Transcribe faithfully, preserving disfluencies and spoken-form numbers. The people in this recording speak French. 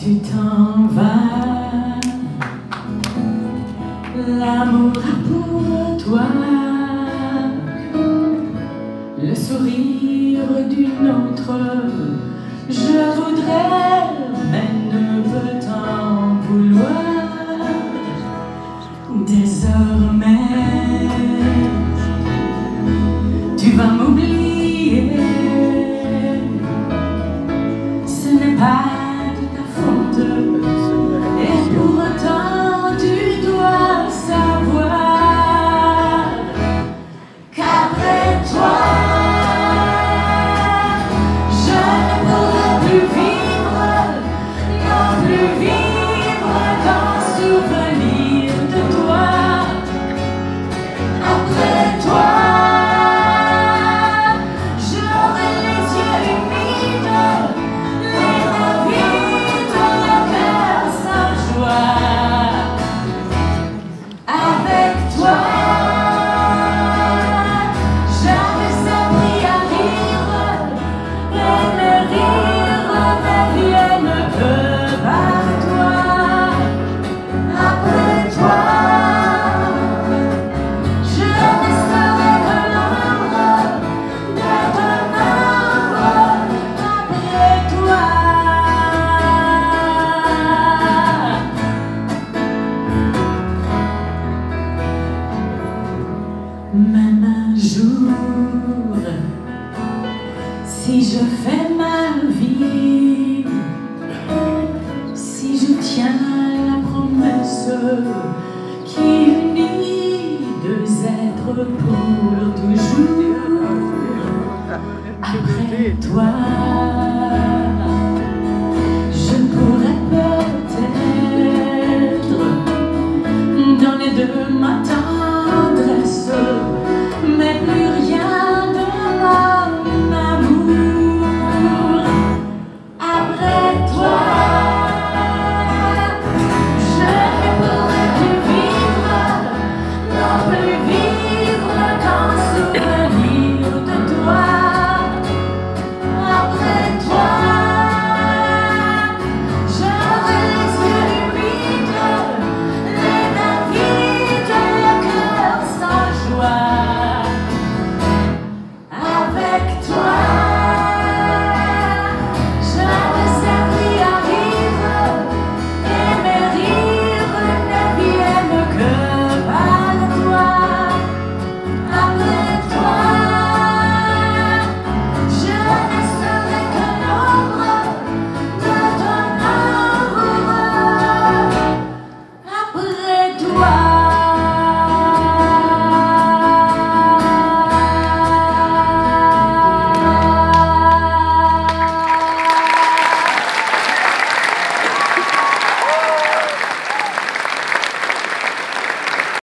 tu t'en vas, l'amour a pour toi le sourire d'une autre. Je voudrais, mais ne veux t'en vouloir. Désormais, tu vas m'oublier. Ce n'est pas de ta faute, et pourtant tu dois savoir qu'après toi, je ne pourrai plus vivre, non plus vivre qu'en souvenir de toi. Après toi, même un jour, si je fais ma vie, si je tiens la promesse qui unit deux êtres pour toujours, après toi.